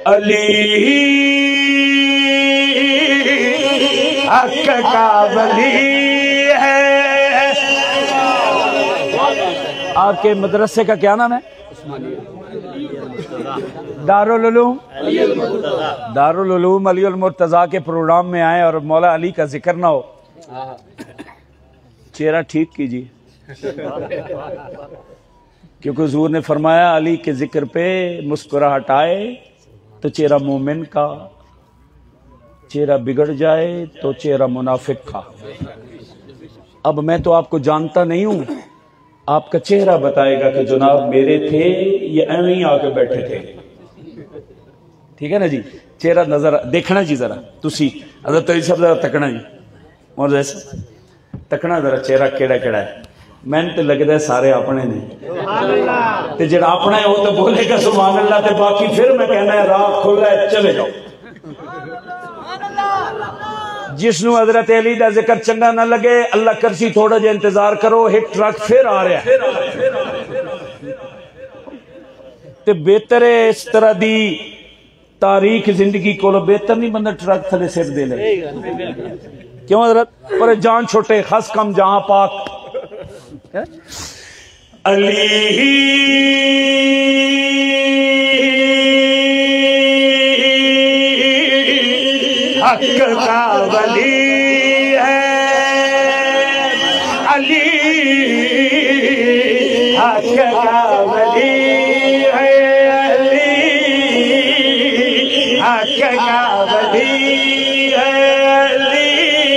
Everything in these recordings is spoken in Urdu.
علی حق کا ولی ہے۔ آپ کے مدرسے کا کیا نام ہے؟ دارالعلوم علی المرتضیٰ کے پروگرام میں آئے اور مولا علی کا ذکر نہ ہو، چہرہ ٹھیک کیجیے، کیونکہ حضور نے فرمایا علی کے ذکر پہ مسکراہٹ آئے تو چہرہ مومن کا، چہرہ بگڑ جائے تو چہرہ منافق کا۔ اب میں تو آپ کو جانتا نہیں ہوں، آپ کا چہرہ بتائے گا کہ جناب میرے تھے یہ ایویں آ کے بیٹھے تھے، ٹھیک ہے نا جی؟ چہرہ نظر دیکھنا جی، ذرا تسی حضرت علی صاحب ذرا تکنا جی، اور ایسا تکنا ذرا چہرہ کیڑا کیڑا ہے۔ میں نے تو لگتا ہے سارے اپنے نے، تے جڑا اپنا ہے وہ تو بولے گا سبحان اللہ، تے باقی پھر میں کہنا ہے راہ کھلا ہے چلے جاؤ۔ جس نو حضرت علی دا ذکر چنگا نہ لگے، اللہ کرسی تھوڑا جا انتظار کرو، ہٹ ٹرک پھر آ رہا ہے۔ تے بہتر ہے اس طرح دی تاریخ زندگی کو، بہتر نہیں بندہ ٹرک تھلے سر دے لے، کیوں حضرت؟ پر جان چھوٹے خس کم جہاں پاک۔ علی حق کا ولی ہے، علی حق کا ولی ہے، علی حق کا ولی ہے، علی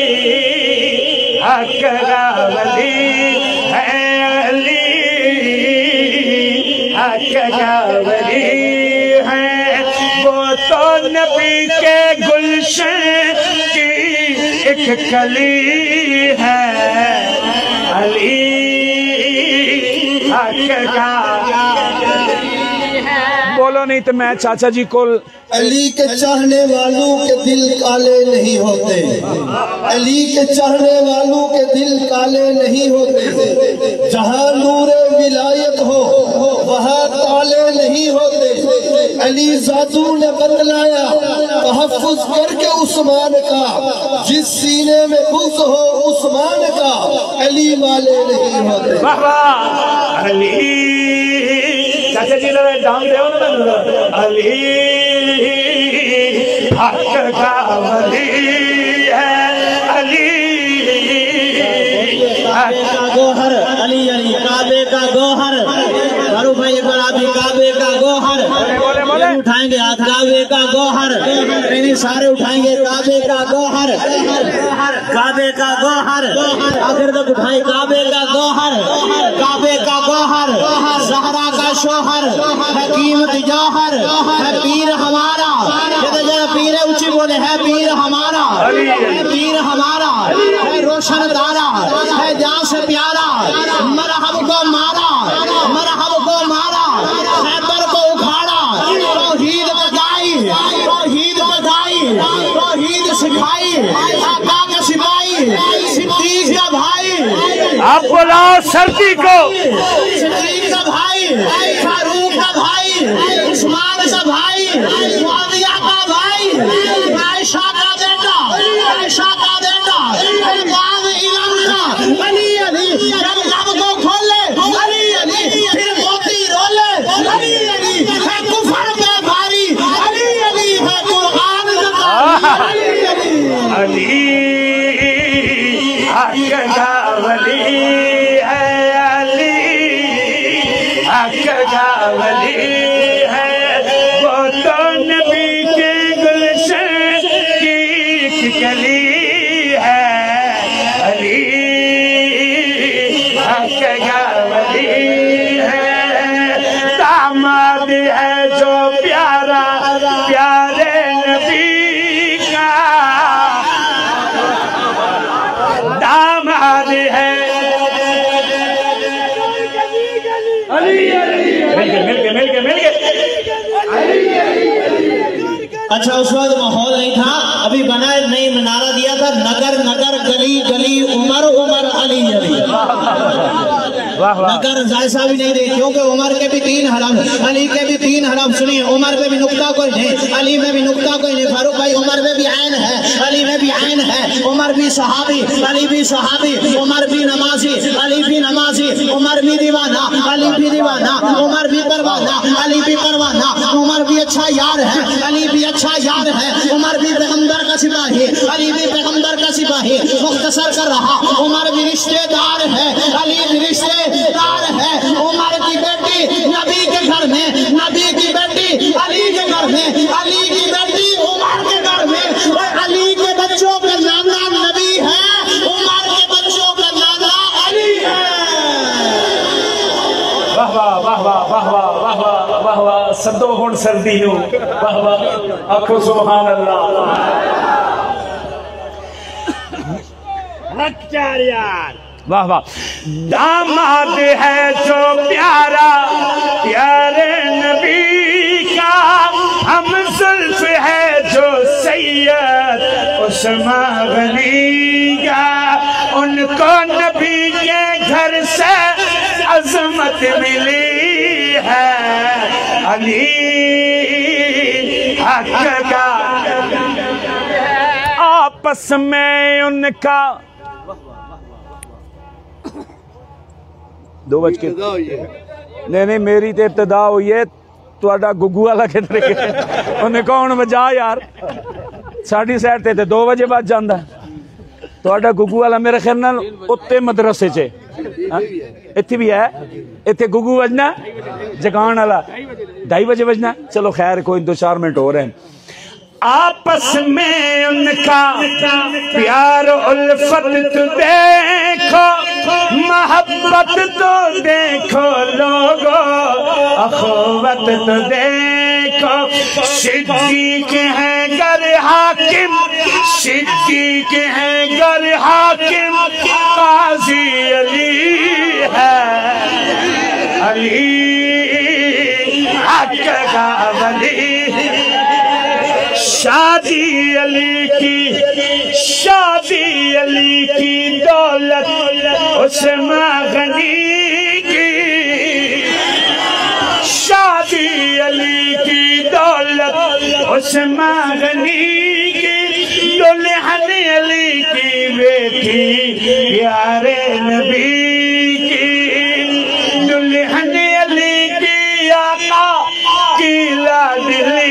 حق کا ولی ہے، علی حق کا ولی ہے۔ وہ تو نبی کے گلشن کی ایک کلی ہے، علی حق کا بولو نہیں تو میں چاچا جی کو۔ علی کے چاہنے والوں کے دل کالے نہیں ہوتے، علی کے چاہنے والوں کے دل کالے نہیں ہوتے، جہاں نور ولایت ہو وہاں تالے نہیں ہوتے۔ علی ذاتو نے بتلایا تحفظ کر کے عثمان کا، جس سینے میں بغض ہو عثمان کا، علی والے نہیں ہوتے۔ علی چاچا جی نے ڈانگ دے ہو نا، علی حق کا ولی ہے، علی حق کا گوہر، علی علی کعبے کا گوہر، کرو بھائی بڑا بھی کعبے کا گوہر، اٹھائیں گے ہاتھ کعبے کا گوہر، نہیں سارے اٹھائیں گے کعبے کا گوہر، کعبے کا گوہر، آخر تک اٹھائیں کعبے کا گوہر، کعبے کا گوہر، زہرا کا شوہر، حکیمت جوہر، ہے پیر ہمارا، پیر اونچی بولے ہے پیر ہمارا، ہے پیر ہمارا، ہے روشن دارا، ہے جان سے پیارا، مرحب کو مارا، مرحب کو مارا، خیبر کو اکھاڑا، توحید بتائی، توحید بتائی، توحید سکھائی، آقا کا سپاہی، صدیق کا بھائی، آپ بلاؤ سردی کو، صدیق کا بھائی، فاروق کا بھائی، عثمان کا بھائی، معاویہ کا بھائی، عائشہ کا بیٹا، عائشہ کا بیٹا، باغ علم کا، علی علی جب لب کو کھولے، علی علی پھر موتی رولے، علی علی ہے کفر پہ بھاری، علی علی ہے قرآن کا، علی علی حق کا ولی ہے، علی حق کا ولی ہے، وہ تو نبی کے گلشن کی ایک کلی ہے، علی حق کا ولی ہے، داماد ہے جو پیارا پیارے نبی کا، داماد ہے اچھا اس وقت ماحول نہیں تھا، ابھی بنا نئی منارہ دیا تھا، نگر نگر گلی گلی عمر عمر علی علی नगर जायसा भी नहीं रही, क्योंकि उमर के भी 3 हरम, अली के भी 3 हरम। सुनिए, उमर में भी नुक्ता कोई नहीं, अली में भी नुक्ता कोई नहीं। फारूक भाई, उमर में भी आयन है, अली में भी आयन है। उमर भी सहाबी, अली भी सहाबी। उमर भी नमाजी, अली भी नमाजी। उमर भी दीवाना, अली भी दीवाना। उमर भी परवाना, अली भी परवाना। उमर भी अच्छा यार है, अली भी अच्छा यार है। उमर भी पैगंबर का सिपाही, अली भी पैगंबर का सिपाही। मुख्तसर कर रहा, उमर भी रिश्तेदार है, अली भी रिश्तेदार है। उमर की बेटी नबी के घर में, नबी की बेटी अली के घर में, अली की बेटी उमर के घर में। और अली के बच्चों का नाना नबी है, उमर के बच्चों का नाना अली है। वाह वाह वाह वाह वाह वाह वाह वाह वाह वाह। सदो हुण सर्दी नूं, वाह वाह, आखो सुभान अल्लाह। वाह वाह। दामाद है जो प्यारा, प्यारे नबी का, हम जुल्फ है जो सैयद उस्मान गनी का। उनको नबी के घर से अजमत मिली है, अली हक का। आपस में उनका 2 बज के नहीं मेरी तो इब्तदा हुई है, तुहाडा गुग्गू वाला किधर गया? उन्हें कौन बजा यार, साड़ी साइड ते 2 बजे बाद जांदा। तुहाडा गुग्गू वाला मेरे ख्याल नाल उत्ते मदरसे च इत्थे भी है, इत्थे गुग्गू बजना जगान वाला 2:30 बजे बजना। चलो खैर, कोई 2-4 मिनट हो रहे हैं। आपस में उनका प्यार उल्फत तो देखो, मोहब्बत तो देखो लोगो, अखुवत तो देखो। सिद्दीक है गर हाकिम, सिद्दीक है गर हाकिम, काजी अली है, अली हक का वली। शादी अली की, शादी अली की दौलत उस्मान गनी की, शादी अली की दौलत उस्मान गनी की। दुल्हन अली की बेटी प्यारे नबी की, दुल्हन अली की आका की लाडली